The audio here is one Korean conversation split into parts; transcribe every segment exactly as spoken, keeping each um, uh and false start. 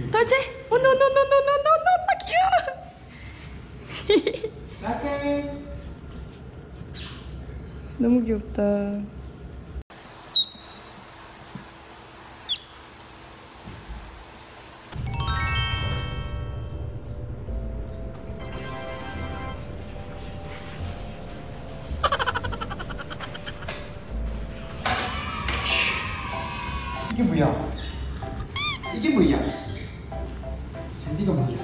돌체? 어, 노, 노, 노, 노, 노, 노, 노, 귀여워. 라켓. 너무 귀엽다. 이게 뭐야? 이게 뭐야? 잔디가 뭐야?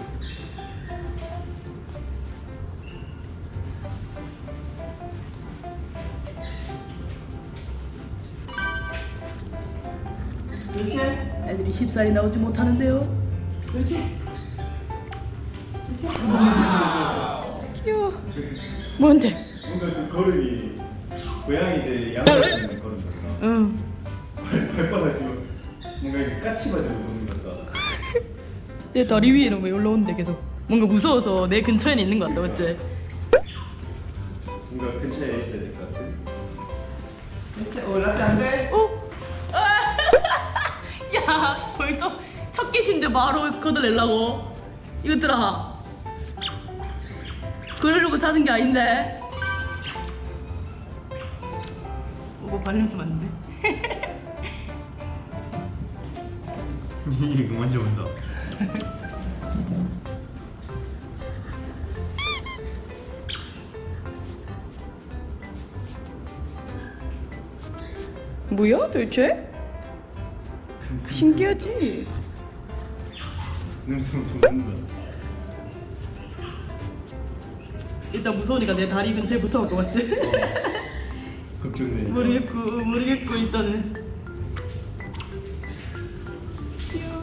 그렇지? 애들이 쉽사리 나오지 못하는데요. 그렇지? 그렇지? 귀여워. 뭔데? 뭔가 그 걸음이 고양이들 양보하는 걸음 같다. 응. 발, 발바닥 지금 뭔가 이렇게 까치 맞아서 보는 것 같다. 내 다리 위에 이런 거 올라오는데 계속 뭔가 무서워서 내 근처에 있는 것 같다, 맞지? 뭔가 근처에 있어야 될 것 같아. 그렇지? 어, 라켓 안 돼? 어? 야, 벌써 첫 개신데 바로 걷어내려고. 이것들아, 그러려고 찾은 게 아닌데. 뭐 발냄새 맞는데? 이거 먼저 온다. 뭐야 도대체? 신기하지? 냄새 엄청 난다. 일단 무서우니까 내 다리 근처에 붙어갈 것 같지? 걱정돼. 모르겠고 모르겠고 일단은 귀여워.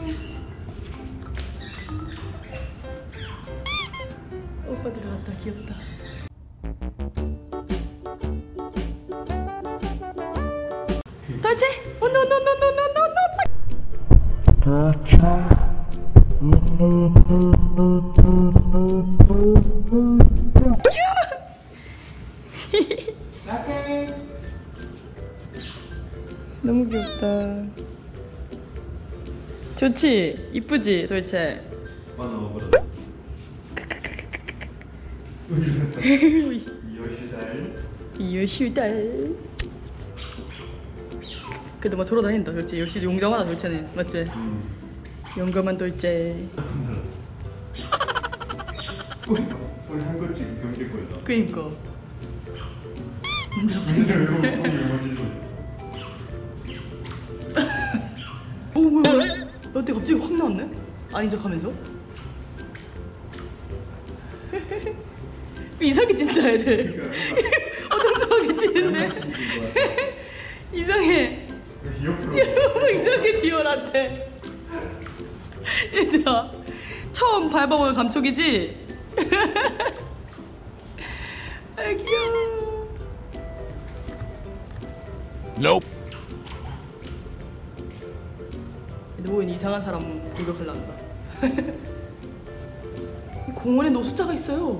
오빠 들어갔다. 귀엽다. 돌체? 어, 노, 노, 노, 노, 노, 노, 노. 라켓. 너무 귀엽다. 좋지? 이쁘지? 도대체? 맞아, 맞아. 이열시달. 이열시달. 그래도 막 돌아다닌다. 도대체 역시 용감하다. 도대체는 맞지? 음. 용감한 돌체. 꼬리 봐. 꼬리 한 거 지금 경계 꼬리다. 그니까. 오, 뭐야? 어때 갑자기 확 나왔네? 아닌 척하면서? 이상하게 뛴다 애들. 어정쩡하게 뛰는데. 이상해. 옆으로. 이상하게 뛰어 나한테. 얘들아, 처음 밟아보는 감촉이지? 아 귀여워. Nope. 누워있는 이상한 사람 목욕을 난다. 이 공원에 노숙자가 있어요.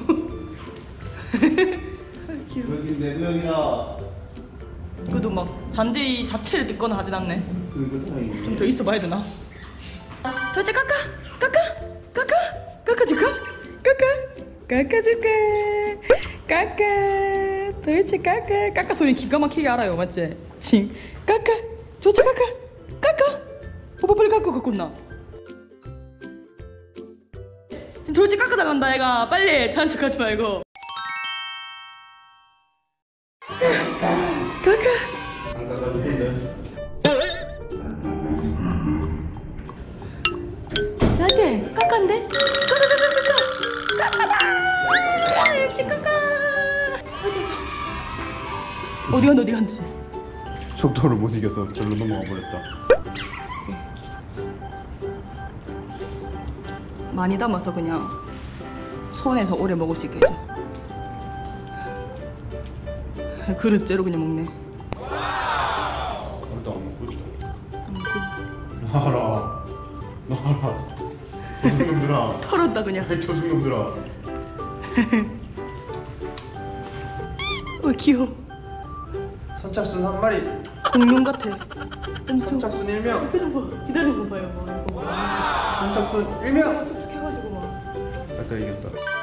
아, 귀여워. 여기 내 구역이다. 그래도 막 잔디 자체를 뜯거나 하진 않네. 좀 좀 더 있어봐야 되나? 도대체 깎아! 깎아! 깎아! 깎아줄까? 깎아! 깎아줄까? 깎아! 도대체 깎아! 깎아 소리 기가 막히게 알아요, 맞지? 칭! 깎아! 도대체 깎아! 깎아! 오빠 빨리 깎아 갖고 온나. 지금 도대체 깎아 나간다 얘가. 빨리 저한 척 하지 말고. 깎아! 안 깎아도 된대. 나한테 깎아인데? 깎아 깎아 깎아 깎아다. 역시 깎아. 어디 간다 어디 간다. 속도를 못 이겨서 절로 넘어가 버렸다. 많이 담아서 그냥 손에서 오래 먹을 수 있게 해줘. 그릇째로 그냥 먹네. 아무도 안 먹고 있다. 나와라. 나와라. 조승놈들아. 털었다 그냥. 아이 조승놈들아. 어 귀여워. 선착순 한 마리. 공룡 같아. 엄청. 선착순 일 명. 표정 봐. 기다리고 봐요. 봐. 이거 봐. 선착순 일 명. 촉촉해가지고 막. 일단 이겼다.